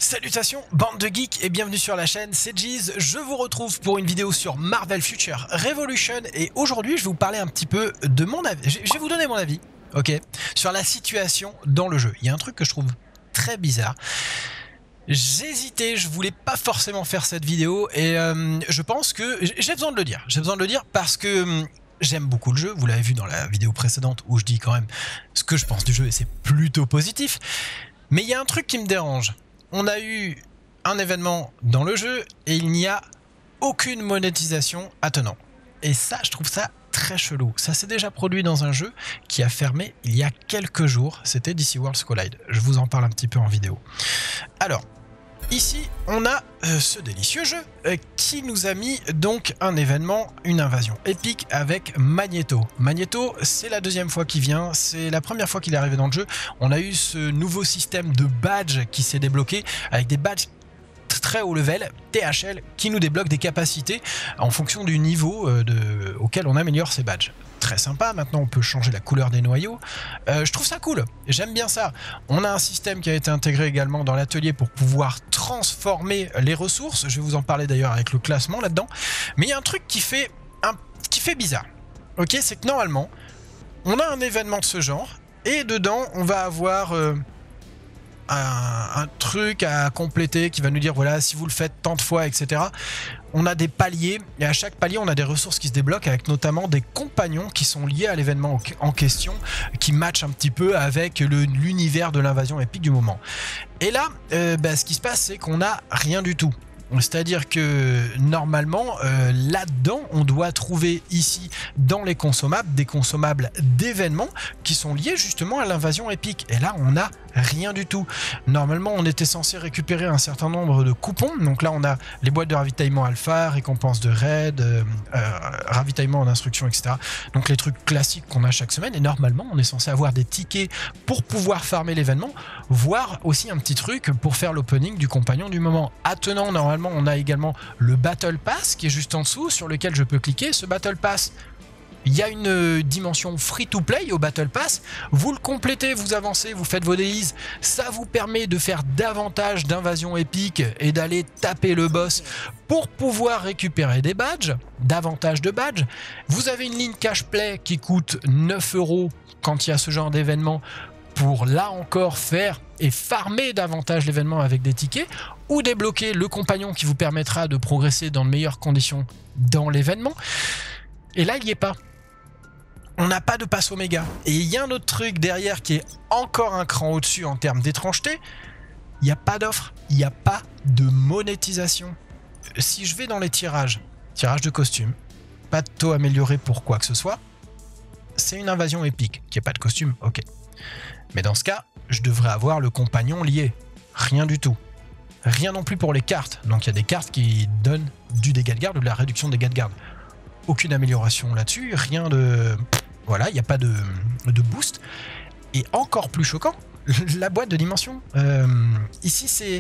Salutations, bande de geeks et bienvenue sur la chaîne, c'est Jeez. Je vous retrouve pour une vidéo sur Marvel Future Revolution et aujourd'hui je vais vous parler un petit peu de mon avis. Je vais vous donner mon avis, ok, sur la situation dans le jeu. Il y a un truc que je trouve très bizarre. J'hésitais, je voulais pas forcément faire cette vidéo et je pense que j'ai besoin de le dire. J'ai besoin de le dire parce que j'aime beaucoup le jeu. Vous l'avez vu dans la vidéo précédente où je dis quand même ce que je pense du jeu et c'est plutôt positif. Mais il y a un truc qui me dérange. On a eu un événement dans le jeu et il n'y a aucune monétisation attenant. Et ça, je trouve ça très chelou. Ça s'est déjà produit dans un jeu qui a fermé il y a quelques jours. C'était DC Worlds Collide. Je vous en parle un petit peu en vidéo. Alors, ici, on a ce délicieux jeu qui nous a mis donc un événement, une invasion épique avec Magneto. Magneto, c'est la deuxième fois qu'il vient, c'est la première fois qu'il est arrivé dans le jeu. On a eu ce nouveau système de badge qui s'est débloqué avec des badges très haut level, THL, qui nous débloquent des capacités en fonction du niveau auquel on améliore ces badges. Très sympa, maintenant on peut changer la couleur des noyaux. Je trouve ça cool, j'aime bien ça. On a un système qui a été intégré également dans l'atelier pour pouvoir transformer les ressources. Je vais vous en parler d'ailleurs avec le classement là-dedans. Mais il y a un truc qui fait bizarre. Ok, c'est que normalement, on a un événement de ce genre et dedans on va avoir un truc à compléter qui va nous dire voilà, si vous le faites tant de fois, etc. On a des paliers et à chaque palier on a des ressources qui se débloquent avec notamment des compagnons qui sont liés à l'événement en question, qui matchent un petit peu avec l'univers de l'invasion épique du moment. Et là, ce qui se passe, c'est qu'on n'a rien du tout. C'est-à-dire que normalement, là-dedans, on doit trouver ici, dans les consommables, des consommables d'événements qui sont liés justement à l'invasion épique. Et là, on n'a rien du tout. Normalement, on était censé récupérer un certain nombre de coupons. Donc là, on a les boîtes de ravitaillement alpha, récompense de raid, ravitaillement en instruction, etc. Donc les trucs classiques qu'on a chaque semaine. Et normalement, on est censé avoir des tickets pour pouvoir farmer l'événement, voire aussi un petit truc pour faire l'opening du compagnon du moment. Attenant, normalement, on a également le Battle Pass qui est juste en dessous, sur lequel je peux cliquer. Ce Battle Pass, il y a une dimension free-to-play au Battle Pass. Vous le complétez, vous avancez, vous faites vos dailies. Ça vous permet de faire davantage d'invasions épiques et d'aller taper le boss pour pouvoir récupérer des badges, davantage de badges. Vous avez une ligne cash-play qui coûte 9 € quand il y a ce genre d'événement, pour là encore faire et farmer davantage l'événement avec des tickets, ou débloquer le compagnon qui vous permettra de progresser dans de meilleures conditions dans l'événement. Et là, il n'y est pas. On n'a pas de passe Oméga. Et il y a un autre truc derrière qui est encore un cran au-dessus en termes d'étrangeté. Il n'y a pas d'offre, il n'y a pas de monétisation. Si je vais dans les tirages de costumes, pas de taux amélioré pour quoi que ce soit, c'est une invasion épique. Qu'il n'y ait pas de costume, ok. Mais dans ce cas, je devrais avoir le compagnon lié. Rien du tout. Rien non plus pour les cartes. Donc il y a des cartes qui donnent du dégât de garde ou de la réduction de dégâts de garde. Aucune amélioration là-dessus, rien de... Voilà, il n'y a pas de boost. Et encore plus choquant, la boîte de dimension. Ici, c'est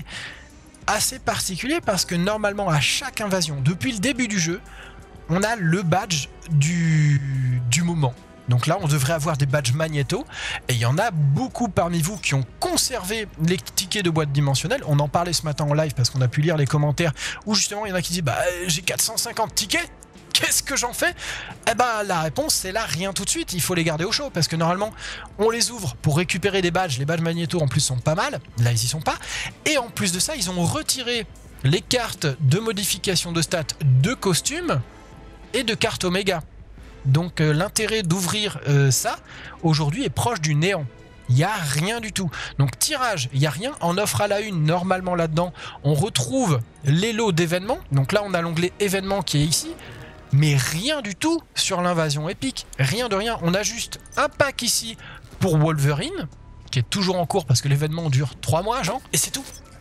assez particulier parce que normalement, à chaque invasion, depuis le début du jeu, on a le badge du moment. Donc là, on devrait avoir des badges Magneto. Et il y en a beaucoup parmi vous qui ont conservé les tickets de boîte dimensionnelle. On en parlait ce matin en live parce qu'on a pu lire les commentaires où justement, il y en a qui disent « j'ai 450 tickets !» Qu'est-ce que j'en fais? Eh ben la réponse c'est là, rien tout de suite, il faut les garder au chaud parce que normalement on les ouvre pour récupérer des badges. Les badges Magneto en plus sont pas mal, là ils y sont pas. Et en plus de ça, ils ont retiré les cartes de modification de stats de costumes et de cartes Oméga. Donc l'intérêt d'ouvrir ça aujourd'hui est proche du néant. Il n'y a rien du tout. Donc tirage, il n'y a rien. En offre à la une, normalement là-dedans, on retrouve les lots d'événements. Donc là on a l'onglet événements qui est ici. Mais rien du tout sur l'invasion épique. Rien de rien. On a juste un pack ici pour Wolverine, qui est toujours en cours parce que l'événement dure 3 mois, genre. Et c'est tout.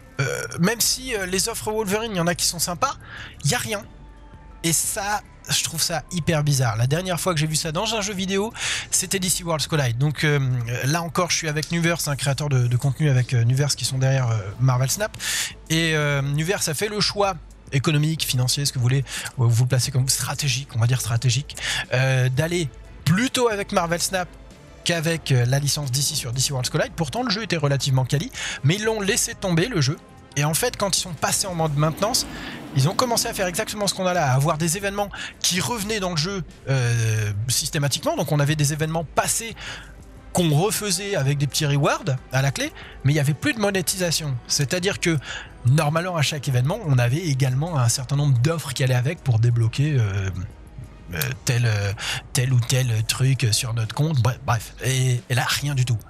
Même si les offres Wolverine, il y en a qui sont sympas, il n'y a rien. Et ça, je trouve ça hyper bizarre. La dernière fois que j'ai vu ça dans un jeu vidéo, c'était DC Worlds Collide. Donc là encore, je suis avec Nuverse, un créateur de contenu avec Nuverse qui sont derrière Marvel Snap. Et Nuverse a fait le choix économique, financier, ce que vous voulez, vous le placez comme stratégique, on va dire stratégique, d'aller plutôt avec Marvel Snap qu'avec la licence DC sur DC Worlds Collide. Pourtant le jeu était relativement quali, mais ils l'ont laissé tomber le jeu Et en fait, quand ils sont passés en mode maintenance, ils ont commencé à faire exactement ce qu'on a là, à avoir des événements qui revenaient dans le jeu systématiquement. Donc on avait des événements passés qu'on refaisait avec des petits rewards à la clé, mais il n'y avait plus de monétisation. C'est-à-dire que normalement à chaque événement, on avait également un certain nombre d'offres qui allaient avec pour débloquer tel ou tel truc sur notre compte. Bref. Et là, rien du tout.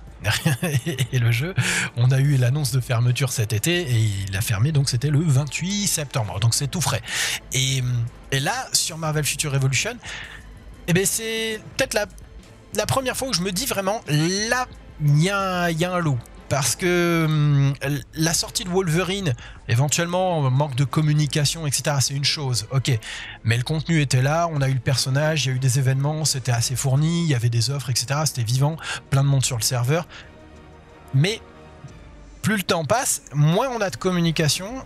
Et le jeu, on a eu l'annonce de fermeture cet été et il a fermé, donc c'était le 28 septembre, donc c'est tout frais. Et là, sur Marvel Future Revolution, eh ben c'est peut-être la première fois où je me dis vraiment, là, il y a un lot. Parce que la sortie de Wolverine, éventuellement, manque de communication, etc., c'est une chose, ok. Mais le contenu était là, on a eu le personnage, il y a eu des événements, c'était assez fourni, il y avait des offres, etc., c'était vivant, plein de monde sur le serveur. Mais plus le temps passe, moins on a de communication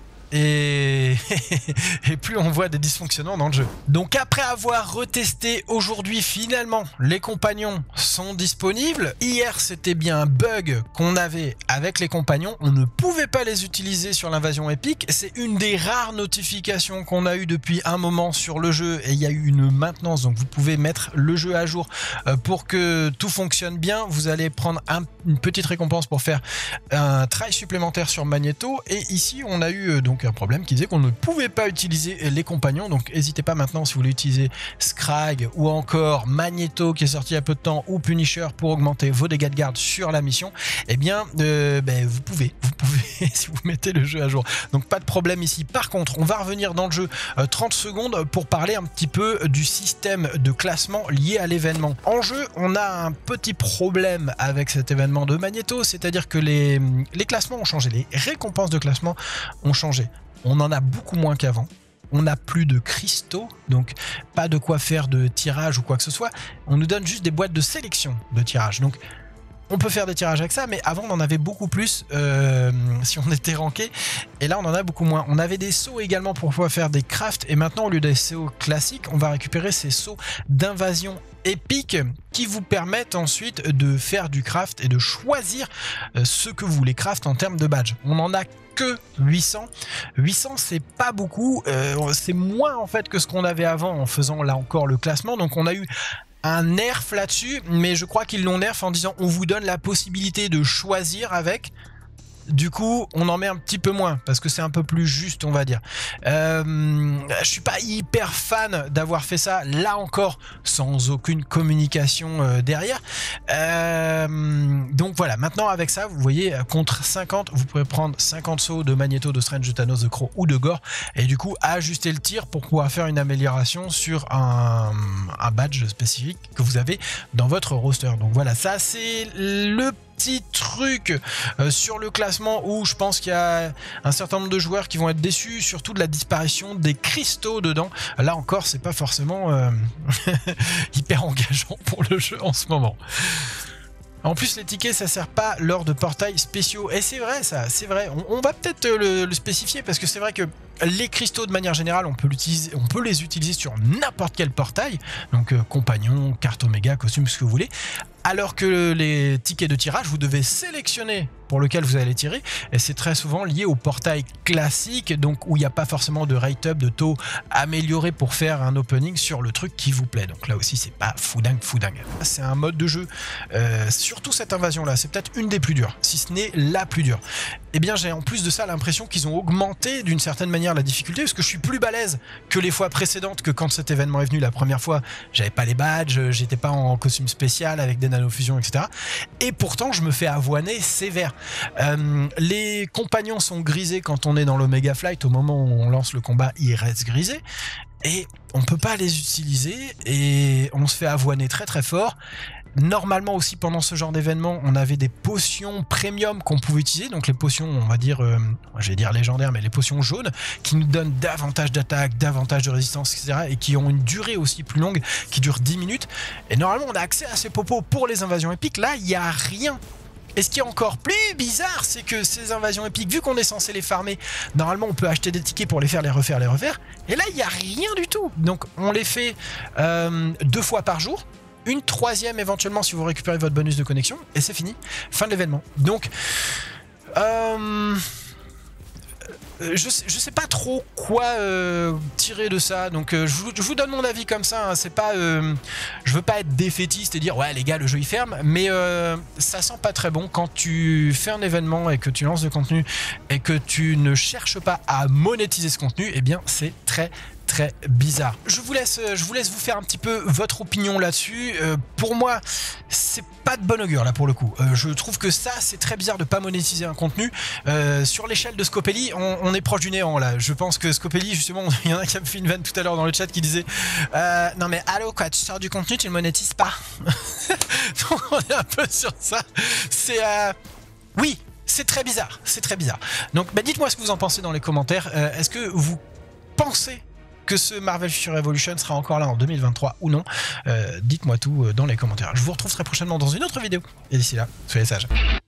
et plus on voit des dysfonctionnements dans le jeu. Donc après avoir retesté aujourd'hui, finalement les compagnons sont disponibles. Hier c'était bien un bug qu'on avait avec les compagnons, on ne pouvait pas les utiliser sur l'invasion épique. C'est une des rares notifications qu'on a eu depuis un moment sur le jeu et il y a eu une maintenance, donc vous pouvez mettre le jeu à jour pour que tout fonctionne bien. Vous allez prendre une petite récompense pour faire un try supplémentaire sur Magneto et ici on a eu donc un problème qui disait qu'on ne pouvait pas utiliser les compagnons, donc n'hésitez pas maintenant si vous voulez utiliser Scrag ou encore Magneto qui est sorti il y a peu de temps ou Punisher pour augmenter vos dégâts de garde sur la mission, et bien vous pouvez si vous mettez le jeu à jour, donc pas de problème ici. Par contre on va revenir dans le jeu 30 secondes pour parler un petit peu du système de classement lié à l'événement. En jeu on a un petit problème avec cet événement de Magneto, c'est-à-dire que les classements ont changé, les récompenses de classement ont changé. On en a beaucoup moins qu'avant. On n'a plus de cristaux, donc pas de quoi faire de tirage ou quoi que ce soit. On nous donne juste des boîtes de sélection de tirage. Donc on peut faire des tirages avec ça, mais avant on en avait beaucoup plus si on était ranké. Et là on en a beaucoup moins. On avait des sauts également pour pouvoir faire des crafts. Et maintenant au lieu des sauts classiques, on va récupérer ces sauts d'invasion épique qui vous permettent ensuite de faire du craft et de choisir ce que vous voulez craft en termes de badge. On en a que 800. 800 c'est pas beaucoup, c'est moins en fait que ce qu'on avait avant en faisant là encore le classement. Donc on a eu un nerf là-dessus, mais je crois qu'ils l'ont nerf en disant on vous donne la possibilité de choisir avec. Du coup, on en met un petit peu moins parce que c'est un peu plus juste, on va dire. Je suis pas hyper fan d'avoir fait ça, là encore, sans aucune communication derrière. Donc voilà, maintenant avec ça, vous voyez, contre 50, vous pouvez prendre 50 sauts de Magneto, de Strange, de Thanos, de Crow ou de Gore, et du coup, ajuster le tir pour pouvoir faire une amélioration sur un badge spécifique que vous avez dans votre roster. Donc voilà, ça c'est le petit truc sur le classement où je pense qu'il y a un certain nombre de joueurs qui vont être déçus, surtout de la disparition des cristaux dedans. Là encore, c'est pas forcément hyper engageant pour le jeu en ce moment. En plus, les tickets, ça sert pas lors de portails spéciaux. Et c'est vrai, ça, c'est vrai. On va peut-être le spécifier parce que c'est vrai que les cristaux, de manière générale, on peut les utiliser sur n'importe quel portail. Donc, compagnon, carte Oméga, costume, ce que vous voulez. Alors que les tickets de tirage, vous devez sélectionner pour lequel vous allez tirer, et c'est très souvent lié au portail classique, donc où il n'y a pas forcément de rate-up, de taux amélioré pour faire un opening sur le truc qui vous plaît. Donc là aussi, c'est pas fou dingue. C'est un mode de jeu, surtout cette invasion-là, c'est peut-être une des plus dures, si ce n'est la plus dure. Et bien, j'ai en plus de ça l'impression qu'ils ont augmenté d'une certaine manière la difficulté, parce que je suis plus balèze que les fois précédentes, que quand cet événement est venu la première fois, j'avais pas les badges, j'étais pas en costume spécial avec des nanofusions, etc. Et pourtant, je me fais avoiner sévère. Les compagnons sont grisés quand on est dans l'Omega Flight. Au moment où on lance le combat, ils restent grisés. Et on peut pas les utiliser et on se fait avoiner très très fort. Normalement aussi pendant ce genre d'événement, on avait des potions premium qu'on pouvait utiliser, donc les potions, on va dire, je vais dire légendaires, mais les potions jaunes, qui nous donnent davantage d'attaque, davantage de résistance, etc. et qui ont une durée aussi plus longue, qui dure 10 minutes. Et normalement, on a accès à ces popos pour les invasions épiques. Là, il n'y a rien. Et ce qui est encore plus bizarre, c'est que ces invasions épiques, vu qu'on est censé les farmer, normalement on peut acheter des tickets pour les faire, les refaire. Et là, il n'y a rien du tout. Donc on les fait 2 fois par jour. Une troisième éventuellement si vous récupérez votre bonus de connexion. Et c'est fini. Fin de l'événement. Donc je sais pas trop quoi tirer de ça, donc je vous donne mon avis comme ça, hein. C'est pas, je veux pas être défaitiste et dire ouais les gars le jeu il ferme, mais ça sent pas très bon quand tu fais un événement et que tu lances du contenu et que tu ne cherches pas à monétiser ce contenu, eh bien c'est très bizarre. Je vous laisse vous faire un petit peu votre opinion là-dessus. Pour moi, c'est pas de bon augure là pour le coup. Je trouve que ça, c'est très bizarre de pas monétiser un contenu. Sur l'échelle de Scopely, on est proche du néant là. Je pense que Scopely, justement, il y en a qui a fait une vanne tout à l'heure dans le chat qui disait non mais allô quoi, tu sors du contenu, tu le monétises pas. Donc on est un peu sur ça. C'est oui. C'est très bizarre, c'est très bizarre. Donc bah, dites-moi ce que vous en pensez dans les commentaires. Est-ce que vous pensez que ce Marvel Future Revolution sera encore là en 2023 ou non? Dites-moi tout dans les commentaires. Je vous retrouve très prochainement dans une autre vidéo. Et d'ici là, soyez sages.